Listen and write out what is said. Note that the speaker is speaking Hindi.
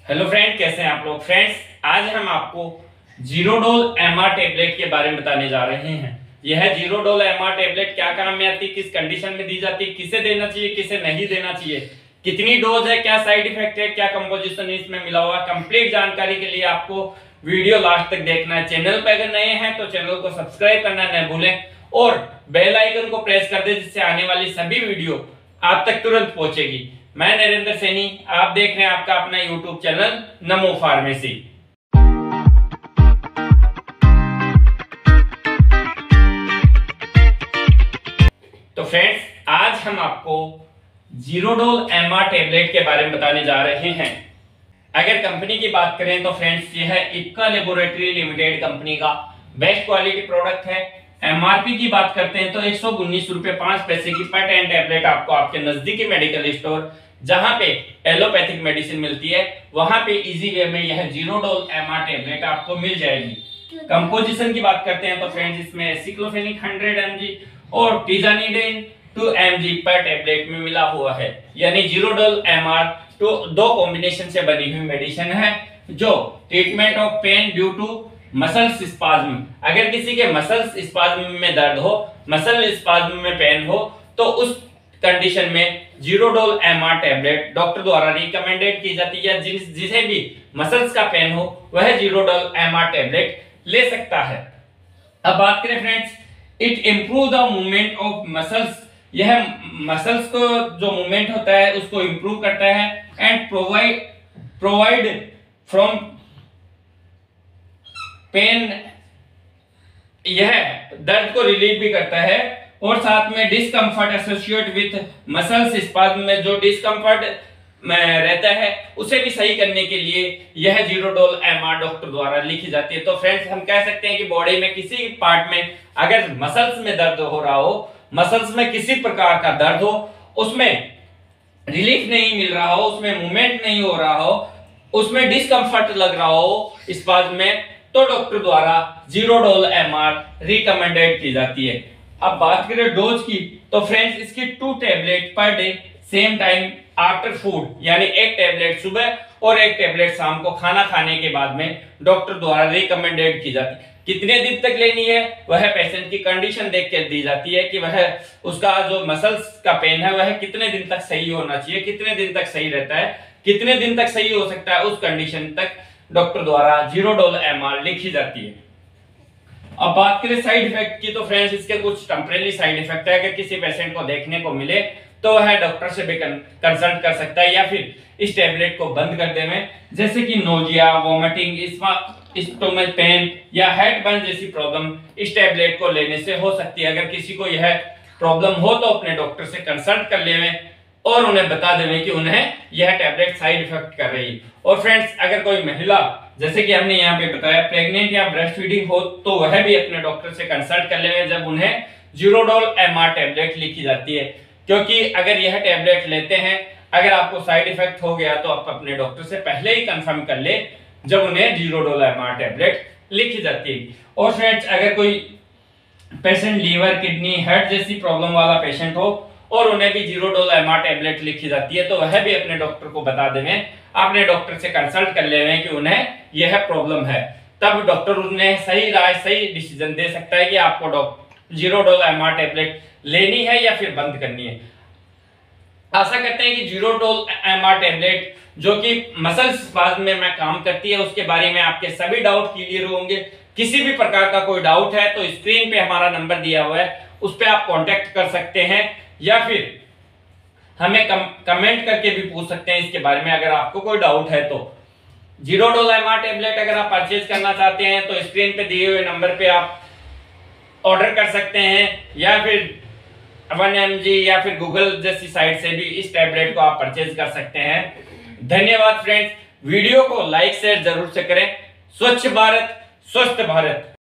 हेलो फ्रेंड, कैसे हैं आप लोग। फ्रेंड्स, आज हम आपको जीरोडोल एमआर टेबलेट के बारे में बताने जा रहे हैं। यह जीरोडोल एमआर टेबलेट क्या काम में आती है, किस कंडीशन में दी जाती है, किसे देना चाहिए, किसे नहीं देना चाहिए, कितनी डोज है, क्या साइड इफेक्ट है, क्या कंपोजिशन इसमें मिला हुआ, कंप्लीट जानकारी के लिए आपको वीडियो लास्ट तक देखना है। चैनल पर अगर नए हैं तो चैनल को सब्सक्राइब करना न भूलें और बेल आइकन को प्रेस कर दें, जिससे आने वाली सभी वीडियो आप तक तुरंत पहुंचेगी। मैं नरेंद्र सैनी, आप देख रहे हैं आपका अपना YouTube चैनल नमो फार्मेसी। तो फ्रेंड्स, आज हम आपको जीरोडोल एमआर टेबलेट के बारे में बताने जा रहे हैं। अगर कंपनी की बात करें तो फ्रेंड्स, यह इक्का लेबोरेटरी लिमिटेड कंपनी का बेस्ट क्वालिटी प्रोडक्ट है। एमआरपी की बात करते हैं तो 119 रुपए 5 पैसे की पर 10 टेबलेट आपको आपके नजदीकी मेडिकल स्टोर, जहां पे एलोपैथिक मेडिसिन मिलती है, वहां पे इजी वे में यह जीरोडोल एमआर टेबलेट आपको मिल जाएगी। कंपोजिशन की बात करते हैं तो फ्रेंड्स, इसमें एसिक्लोफेनिक 100 mg और टिजानिडेन 2 mg पर टेबलेट में मिला हुआ है। यानी जीरोडोल एमआर तो दो कॉम्बिनेशन से बनी हुई मेडिसिन है, जो treatment of pain due to muscles spasm, अगर किसी के मसल्स स्पाज्म में दर्द हो, मसल स्पाज्म में पेन हो, तो उस कंडीशन में जीरोडोल एमआर टेबलेट डॉक्टर द्वारा रिकमेंडेड की जाती है। जिसे भी मसल्स का पेन हो वह जीरोडोल एमआर टेबलेट ले सकता है। अब बात करें friends, it improve the movement of muscles, यह मसल्स को जो मूवमेंट होता है उसको इंप्रूव करता है एंड प्रोवाइड फ्रॉम पेन, यह दर्द को रिलीव भी करता है और साथ में discomfort associate with muscles spasm में जो डिस्कम्फर्ट में रहता है उसे भी सही करने के लिए यह जीरोडोल एमआर डॉक्टर द्वारा लिखी जाती है। तो फ्रेंड्स, हम कह सकते हैं कि बॉडी में किसी पार्ट में अगर मसल्स में दर्द हो रहा हो, मसल्स में किसी प्रकार का दर्द हो, उसमें रिलीफ नहीं मिल रहा हो, उसमें मूवमेंट नहीं हो रहा हो, उसमें डिस्कम्फर्ट लग रहा हो स्पाज्म में, तो डॉक्टर द्वारा जीरोडोल एमआर रिकमेंडेड की जाती है। अब बात करें डोज की तो फ्रेंड्स, इसकी 2 tablet per day same time after food, यानी एक टेबलेट सुबह और एक टेबलेट शाम को खाना खाने के बाद में डॉक्टर द्वारा रिकमेंडेड की जाती है। कितने दिन तक लेनी है वह पेशेंट की कंडीशन देख के दी जाती है कि वह उसका जो मसल्स का पेन है वह कितने दिन तक सही होना चाहिए, कितने दिन तक सही रहता है, कितने दिन तक सही हो सकता है, उस कंडीशन तक डॉक्टर द्वारा जीरोडोल एमआर लिखी जाती है। अब बात करें साइड इफेक्ट की तो फ्रेंड्स, इसके कुछ टेम्परेरी साइड इफेक्ट है। अगर किसी पेशेंट को देखने को मिले तो वह डॉक्टर से भी कंसल्ट कर सकता है या फिर इस टेबलेट को बंद कर देवे, जैसे कि नोजिया, वोमिटिंग, स्टोमक पेन या हेड बर्न जैसी प्रॉब्लम इस टेबलेट को लेने से हो सकती है। अगर किसी को यह प्रॉब्लम हो तो अपने डॉक्टर से कंसल्ट कर लेवे और उन्हें बता देवे कि उन्हें यह टेबलेट साइड इफेक्ट कर रही है। और फ्रेंड्स, अगर कोई महिला, जैसे कि हमने यहाँ पे बताया, प्रेग्नेंट या ब्रेस्ट फीडिंग हो तो वह भी अपने डॉक्टर से कंसल्ट कर लेवे जब उन्हें जीरोडोल एमआर टेबलेट लिखी जाती है। क्योंकि अगर यह टेबलेट लेते हैं, अगर आपको साइड इफेक्ट हो गया तो आप अपने डॉक्टर से पहले ही कंफर्म कर ले जब उन्हें जीरोडोल एमआर टेबलेट लिखी जाती है। और फ्रेंड्स, अगर कोई पेशेंट लीवर, किडनी, हार्ट जैसी प्रॉब्लम वाला पेशेंट हो और उन्हें भी जीरोडोल एमआर टेबलेट लिखी जाती है तो वह भी अपने डॉक्टर को बता देवे, अपने डॉक्टर से कंसल्ट कर लेवे कि उन्हें यह प्रॉब्लम है। तब डॉक्टर उन्हें सही राय, सही डिसीजन दे सकता है कि आपको जीरोडोल एमआर टेबलेट लेनी है या फिर बंद करनी है। आशा करते हैं कि जीरोडोल एमआर टेबलेट जो कि मसल स्पाज्म में काम करती है उसके बारे में आपके सभी डाउट क्लियर होंगे। किसी भी प्रकार का कोई डाउट है तो स्क्रीन पे हमारा नंबर दिया हुआ है, उस पर आप कांटेक्ट कर सकते हैं या फिर हमें कमेंट करके भी पूछ सकते हैं इसके बारे में अगर आपको कोई डाउट है तो। जीरोडोल एमआर टेबलेट अगर आप परचेज करना चाहते हैं तो स्क्रीन पे दिए हुए नंबर पे आप ऑर्डर कर सकते हैं या फिर 1 mg या फिर गूगल जैसी साइट से भी इस टैबलेट को आप परचेज कर सकते हैं। धन्यवाद फ्रेंड्स, वीडियो को लाइक शेयर जरूर से करें। स्वच्छ भारत, स्वस्थ भारत।